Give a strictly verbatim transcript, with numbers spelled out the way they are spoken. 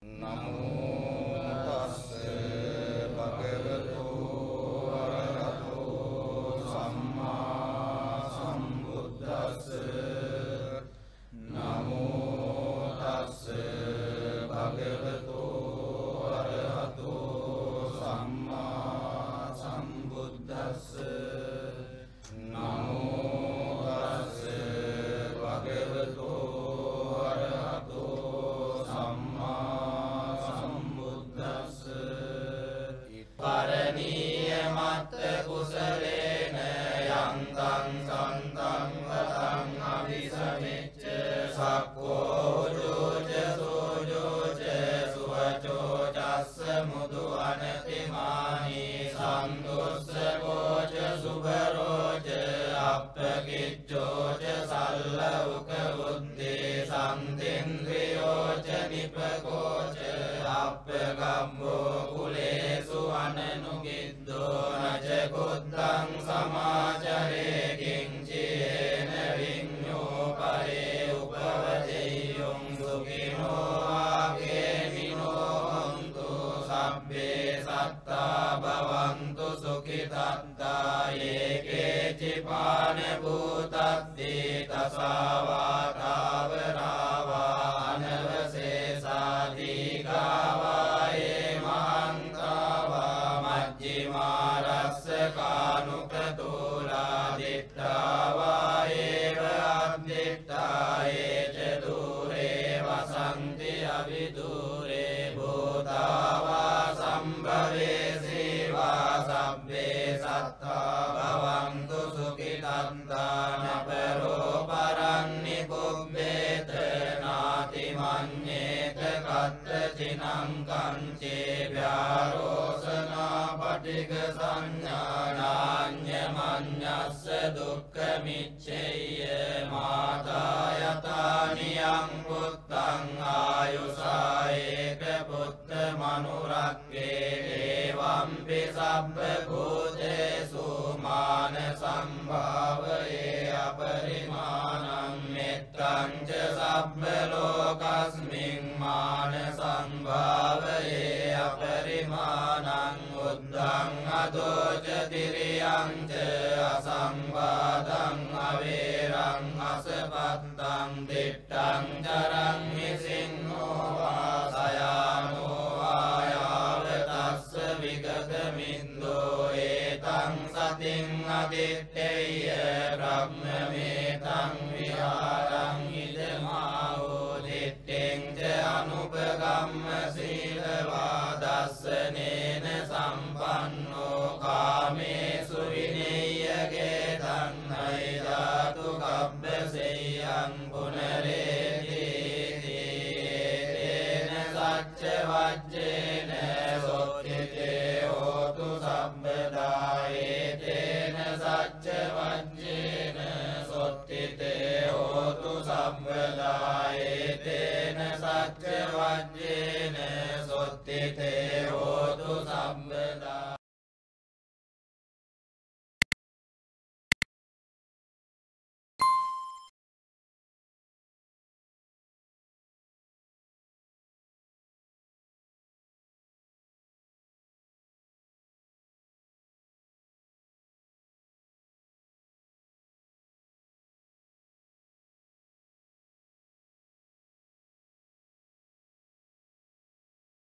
නමෝ තස්ස භගවතු අරහතෝ සම්මා සම්බුද්දස්ස නමෝ තස්ස භගවතු අරහතෝ සම්මා සම්බුද්දස්ස නමෝ තස්ස භගවතු පරණීය මත්ත කුසලේන යන්තං සන්තං වතං අபிසමෙච්ච සක්කෝ ජෝච සෝජෝච සුවචෝ චස්ස මුදු අනතිමානි සන්දුස්සකෝච සුභරෝච අප්පකිච්චෝච සල්ලවක බුද්ධේ සන්තින්ද්‍රියෝච නිපකෝච අප්පගම්බෝ කුලේසු අනනුගිද්දෝ නච කුද්දං සමාචරේ කිංචේන විඤ්ඤෝ පරේ උපවදෙය්‍යං සුඛිනෝ ආගේමිනෝ හොන්තු සබ්බේ සත්තා භවන්තු සුඛිතත්තා ඒකේ චිපාන භූතද්දී තසාවාතාවරාවා අනවසේසාදීගාවායේ මහන්තාවාමජ්ජිමාරස්ස කානුකතෝලා දිට්ඨාවායේව අද්දිට්ඨායේ ච දූරේ වසන්ති අවිදූරේ භූතාවා සම්භවේ සේවා සබ්බේ සත්තා භවන්තු සුඛිතත්තා නපරෝ පරන්නි කුබ්බේත නාති මඤ්ඤේත කත්තචිනං කංචේ ව්‍යාරෝසනා පටිග සංඥානාඤ්ඤමඤ්ඤස්ස දුක්ඛමිච්ඡේය මාතා යතානියං පුත්තං ආයුසා ඒක පුත්ත මනුරක්කේ එවම්පි සබ්බ භූතේසු මාන සම්භාවයේ අපරිමාණං මෙත්තං ච සබ්බ ලෝකස්මින් මාන සම්භාවයේ අපරිමාණං උද්ධං අදෝච තිරියං ච අසංවාදං අවේරං අසපත්තං දිට්ඨං චරං හිසින්නෝ වාසයානෝ ආයාව තස්ස විගත මින්දෝ ඒතං සතින් අදිත්තේය බ්‍රහ්මමේතං විහාරං ඉදමාවෝ දිත්තෙන් ච අනුපගම්ම සීලවා දස්සනේන සම්පන්නෝ කාමේසු විනේයගේ තන්නයි ධාතු කබ්බසෙයං පුනරේතිතේන සච්ච වජ්ජේන සොත්තිතේ හෝතු සම්බදායේතේන සච්ච වජ්ජේන සොත්තිතේ හෝතු සම්බදායේතේ